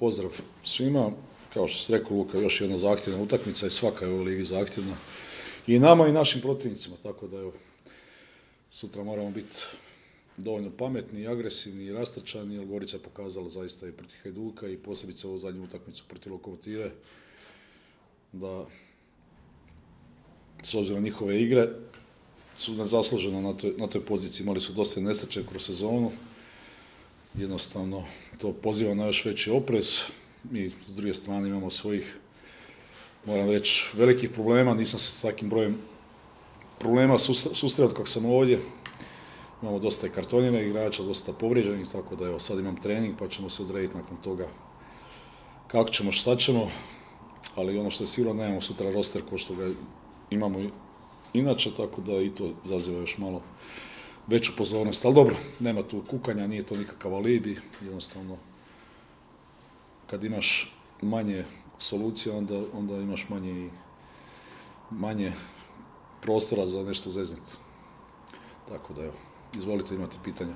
Pozdrav svima. Kao što si rekao, Luka, još jedna zahtjevna utakmica i svaka je u ovoj ligi zahtjevna. I nama i našim protivnicima, tako da evo, sutra moramo biti dovoljno pametni i agresivni i rastrčani, jer Gorica je pokazala zaista i protiv Hajduka i posebice ovu zadnju utakmicu protiv Lokomotive, da s obzirom na njihove igre su nezasluženo na toj poziciji. Imali su dosta nesreće kroz sezonu. Jednostavno, to poziva na još veći oprez. Mi, s druge strane, imamo svojih, moram reći, velikih problema. Nisam se s takim brojem problema susreo kako sam ovdje. Imamo dosta i kartonjene igrača, dosta povrijeđenih, tako da evo, sad imam trening pa ćemo se odrediti nakon toga kako ćemo, šta ćemo. Ali ono što je sigurno, nemamo sutra roster ko što ga imamo inače, tako da i to izaziva još malo veću pozornost. Ali dobro, nema tu kukanja, nije to nikakav alibi, jednostavno kad imaš manje solucija, onda imaš manje prostora za nešto zezniti. Tako da evo, izvolite, imate pitanja.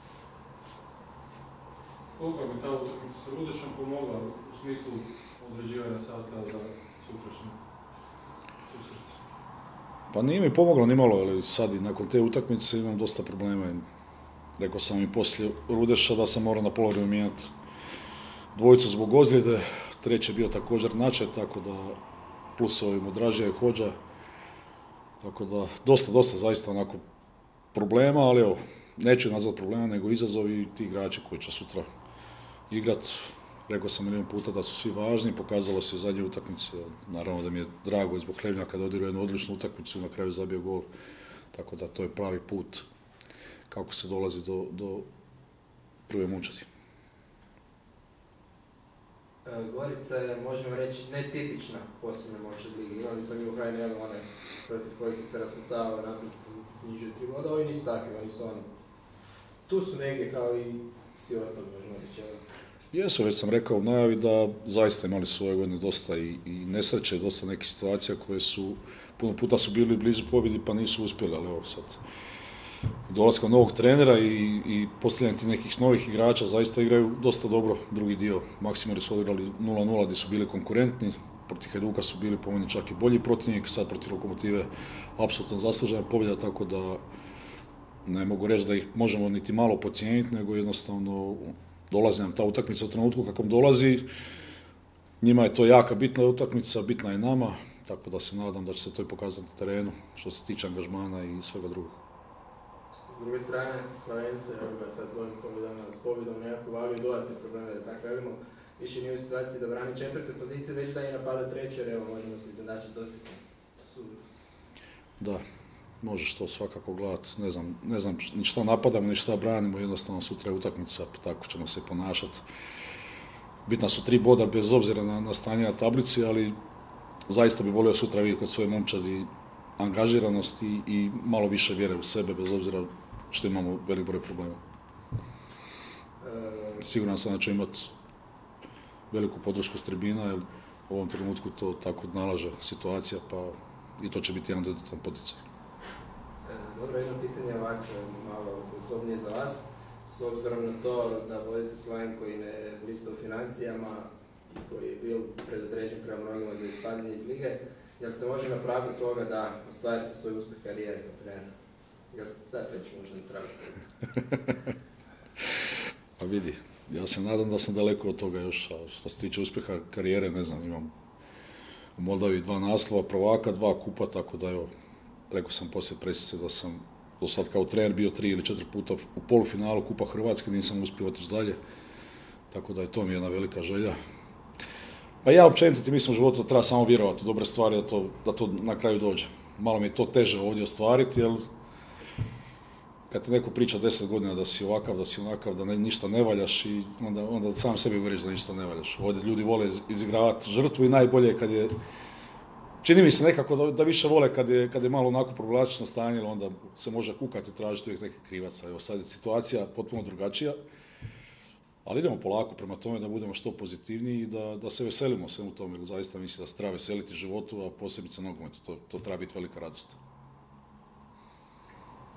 Koliko bi ta utakmica sa Rudešom pomogla u smislu određivanja sastava za sutrašnji susret? Pa nije mi pomoglo ni malo, ali sad i nakon te utakmice imam dosta problema. Rekao sam i poslije Rudeša da sam morao na polovinu mijenjati dvojicu zbog ozljede, treći je bio također načet, tako da plus ovim odražija i Hođa. Tako da dosta zaista onako problema, ali evo, neću nazvati problema, nego izazovi i ti igrači koji će sutra igrat. Rekao sam milijon puta da su svi važni, pokazalo se u zadnjoj utakmici. Naravno da mi je drago i zbog Hlebnjaka da odigrao jednu odličnu utakmicu i na kraju zabio gol. Tako da to je pravi put kako se dolazi do prve momčadi. Gorica je, možemo reći, netipična posljednja momčad ligi. Imali smo mi u HNL one protiv kojih se raspucavao naprijed niže 3 boda, ovi nisu takvi, oni su oni. Tu su negdje kao i svi ostali, možemo reći. Jesu, već sam rekao u najavi da zaista imali su ove godine dosta i nesreće, dosta nekih situacija koje su, puno puta su bili blizu pobjedi pa nisu uspjeli, ali evo sad dolaskom novog trenera i postavljanje tih nekih novih igrača zaista igraju dosta dobro drugi dio. Maksimari su odigrali 0-0 gdje su bili konkurentni, protiv Hajduka su bili po meni čak i bolji protivnik, sad protiv Lokomotive apsolutno zaslužena pobjeda, tako da ne mogu reći da ih možemo niti malo podcijeniti, nego jednostavno dolazi nam ta utakmica u trenutku kakvom dolazi. Njima je to jaka bitna utakmica, bitna je nama, tako da se nadam da će se to i pokazati na terenu što se tiče angažmana i svega drugog. S druge strane, Slavenci, evo ga sad tvojim pobjedama s pobjedom nekako valio dodatne probleme, da tako velimo. Više nije u situaciji da brani četvrte pozicije, već da i napada treće, jer evo možemo se iznenačiti s Osijekom. Da, možeš to svakako gledati. Ne znam ni šta napadamo, ni šta branimo, jednostavno sutra je utakmica, tako ćemo se ponašati. Bitna su 3 boda bez obzira na stanje na tablici, ali zaista bi volio sutra vidjeti kod svoje momčadi angažiranost i malo više vjere u sebe, bez obzira što imamo velik broj problema. Siguran sam da će imati veliku podršku s tribina, jer u ovom trenutku to tako nalaže situacija, pa i to će biti jedan dodatan poticaj. Dobro, jedno pitanje ovako, malo osobnije za vas. S obzirom na to da vodite Slaven koji ne blista u financijama i koji je bio predodređen prema mnogima za ispadanje iz lige, jel ste možda na pragu toga da ostvarite svoj uspjeh karijere kao trener? Jel ste sad već možda na pragu toga? A vidi, ja se nadam da sam daleko od toga još, a što se tiče uspjeha karijere, ne znam, imam u Moldavi 2 naslova prvaka, 2 kupa, tako da evo, rekao sam poslije presice da sam do sad kao trener bio 3 ili 4 puta u polufinalu Kupa Hrvatske, nisam uspio otići dalje, tako da je to mi jedna velika želja. Pa ja općenito ti mislim u životu da treba samo vjerovati u dobre stvari, da to na kraju dođe. Malo mi je to teže ovdje ostvariti, jer kad ti neko priča 10 godina da si ovakav, da si onakav, da ništa ne valjaš i onda sam sebi govoriš da ništa ne valjaš. Ovdje ljudi vole izigravati žrtvu i najbolje je kad je, čini mi se nekako da više vole kad je malo onako problematično stanje, onda se može kukati i tražiti uvijek neke krivaca. Evo sad je situacija potpuno drugačija, ali idemo polako prema tome da budemo što pozitivniji i da se veselimo svemu tome, jer zaista mislim da se treba veseliti životu, a posebice nogometu, to treba biti velika radost.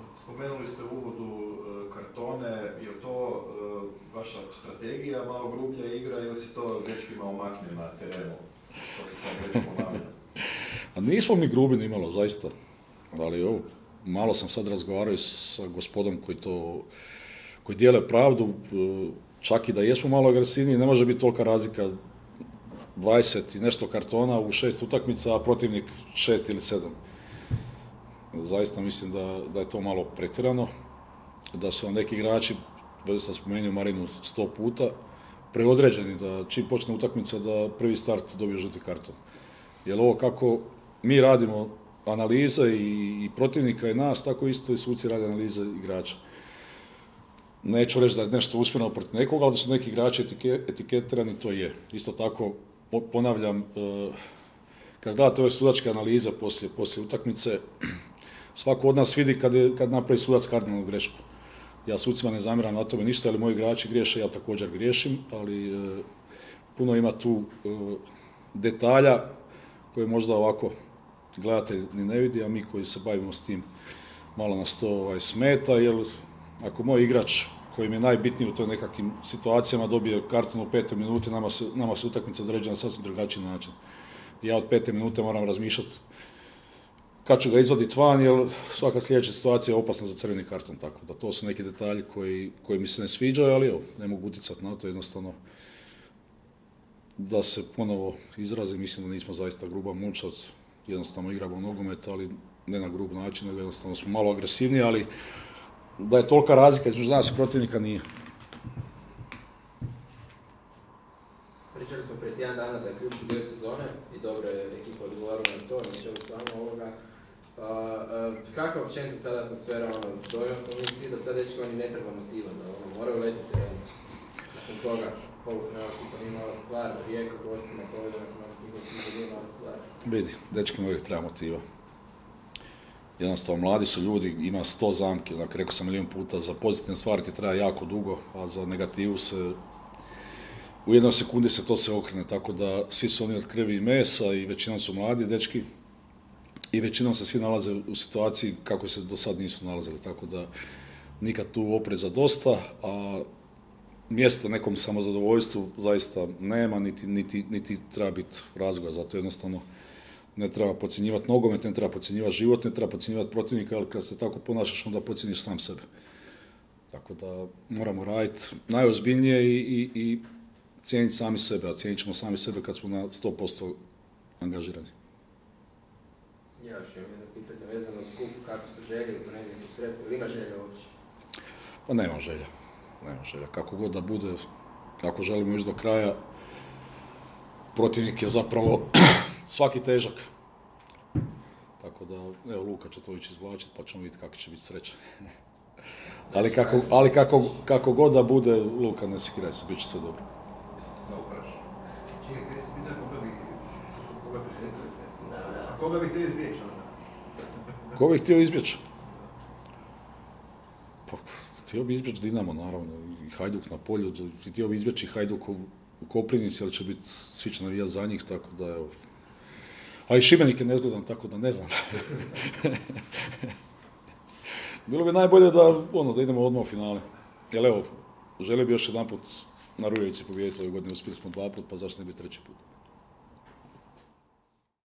spomenuli ste u uvodu kartone, je to vaša strategija, malo grublja igra ili se to dečkima omakne na terenu? To se sad već ponavlja. A nismo mi grubi ni malo, zaista. Ali ovo, malo sam sad razgovarao sa gospodom koji dijele pravdu, čak i da jesmo malo agresivniji, ne može biti tolika razlika 20 i nešto kartona u 6 utakmica, a protivnik 6 ili 7. Zaista mislim da je to malo pretjerano, da su neki igrači, već sam spomenuo Marinu 100 puta, preodređeni da čim počne utakmica da prvi start dobije žuti karton. Jer ovo kako mi radimo analize i protivnika i nas, tako isto i suci rade analize igrača. Neću reći da je nešto usmjereno protiv nekoga, ali da su neki igrači etiketirani, to je. Isto tako, ponavljam, kad gledate ove sudačke analize poslije utakmice, svako od nas vidi kad napravi sudac kardinalnu grešku. Ja sucima ne zamjeram na tome ništa, ali moji igrači griješe, ja također griješim, ali puno ima tu detalja koje možda ovako gledatelj ni ne vidi, a mi koji se bavimo s tim malo nas to smeta, jer ako moj igrač koji mi je najbitniji u toj nekakvim situacijama dobije karton u 5. minuti, nama se utakmica određena na sasvim drugačiji način. Ja od 5. minute moram razmišljati kad ću ga izvaditi van, jer svaka sljedeća situacija je opasna za crveni karton, tako da to su neki detalji koji mi se ne sviđaju, ali evo, ne mogu utjecati na to, jednostavno da se ponovo izrazim, mislim da nismo zaista gruba momčad, jednostavno igramo nogomet, ali ne na grub način, nego jednostavno smo malo agresivniji, ali da je tolika razlika između nas i protivnika nije. Pričali smo prije tjedan dana da je ključni dio sezone i dobro je ekipa odgovorila na to, nećemo s vama ovoga. Kakva općenito sada atmosfera, dojmo smo mi svi da sad dečko oni ne treba motiva, da moraju letiti terenu. Nakon toga, polufinala kupa nije mala stvar, Rijeka, gostima, pobjeda nakon kupa nije mala stvar. Vidi, dečkima uvijek treba motiva. Jednostavno, mladi su ljudi, ima 100 zamki, dakle, rekao sam milijon puta, za pozitivne stvari ti treba jako dugo, a za negativu se, u jednoj sekundi se to se okrene, tako da svi su oni od krvi i mesa i većinom su mladi dečki i većinom se svi nalaze u situaciji kako se do sad nisu nalazili, tako da nikad tu opreza dosta, a mjesta nekom samozadovoljstvu zaista nema, niti treba biti razgoja, zato jednostavno ne treba podcjenjivati nogomet, ne treba podcjenjivati život, ne treba podcjenjivati protivnika, ali kad se tako ponašaš, onda podcjenjiš sam sebe. Tako da moramo raditi najozbiljnije i cijeniti sami sebe, a cijenit ćemo sami sebe kad smo na 100% angažirani. Ja još imam jedno pitanje vezano uz kup, kako se želje u ponedjeljku strepu, ili ima želje uopće? Pa nema želja. Kako god da bude, ako želimo ići do kraja, protivnik je zapravo svaki težak. Tako da, evo, Luka će to ići izvlačiti, pa ćemo vidjeti kako će biti sreća. ali kako god da bude, Luka, ne sekiraj se, bit će sve dobro. Čekaj, kaj si pita koga bi želite? A koga bi htio izbjeći onda? Ko bi htio izbjeći? Pa, htio bi izbjeći Dinamo, naravno, i Hajduk na polju, htio bi izbjeći Hajduk u Koprivnici, ali će biti, svi će navijati za njih, tako da, evo. A i Šibenik je nezgodan, tako da ne znam. Bilo bi najbolje da idemo odmah u finale. Jer evo, želio bi još jedan put na Rujevici pobijediti ove godine, uspjeli smo 2 puta, pa zašto ne bi 3. put.